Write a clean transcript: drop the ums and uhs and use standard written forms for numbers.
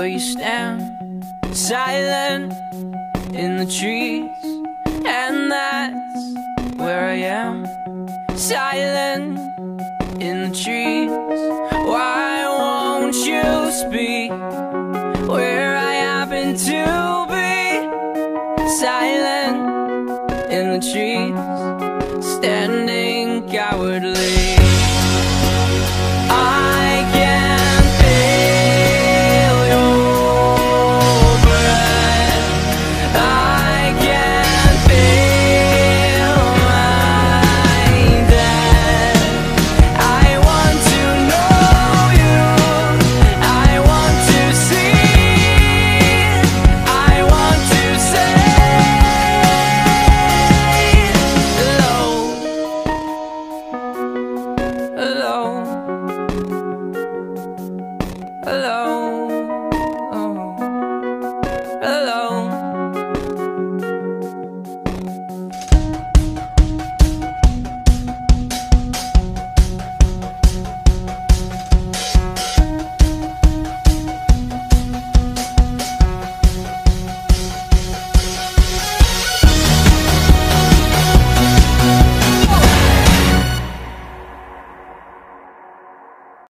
where you stand, silent in the trees. And that's where I am, silent in the trees. Why won't you speak where I happen to be? Silent in the trees, standing cowardly.